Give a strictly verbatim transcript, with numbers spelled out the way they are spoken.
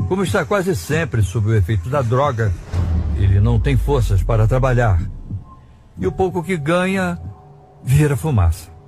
Como está quase sempre sob o efeito da droga, ele não tem forças para trabalhar. E o pouco que ganha vira fumaça.